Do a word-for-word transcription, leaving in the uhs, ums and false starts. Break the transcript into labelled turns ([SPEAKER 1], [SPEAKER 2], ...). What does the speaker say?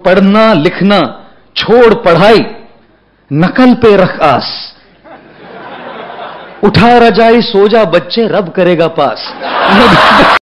[SPEAKER 1] पढ़ना लिखना छोड़ पढ़ाई, नकल पे रख आस, उठा रजाई सो जा बच्चे रब करेगा पास।